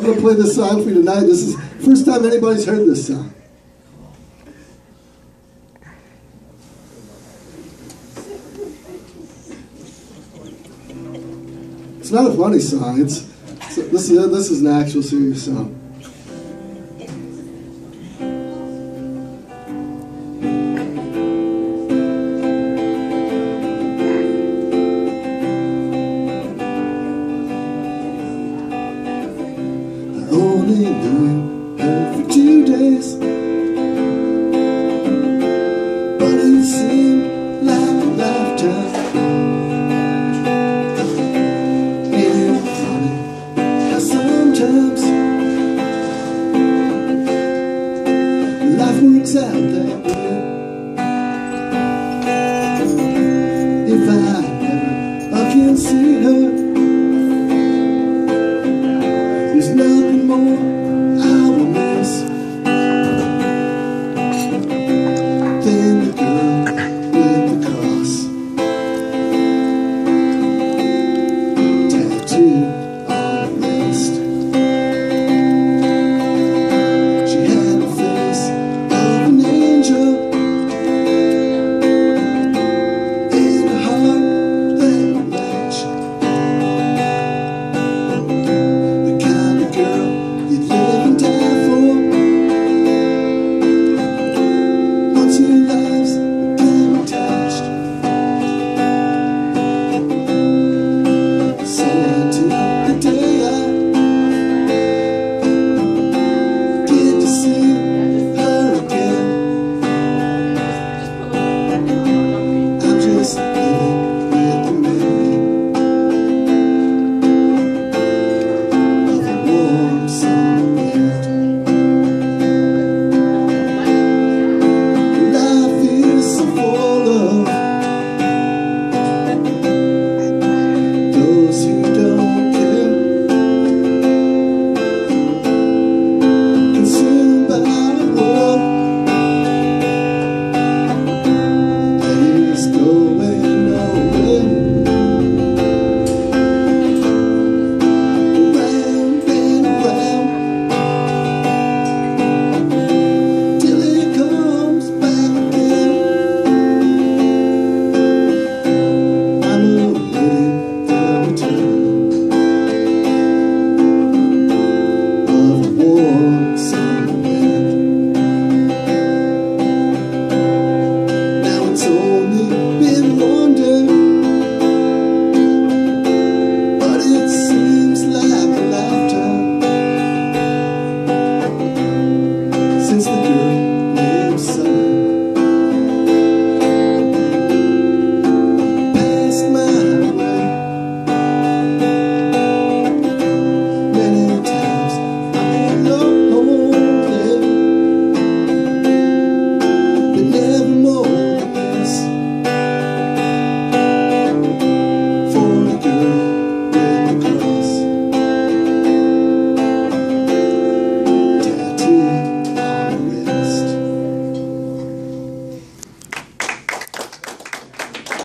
going to play this song for you tonight. This is the first time anybody's heard this song. It's not a funny song. This is an actual serious song. I only knew her for 2 days, but it seemed like a lifetime. Sometimes life works out that way. If I never again see her, there's nothing more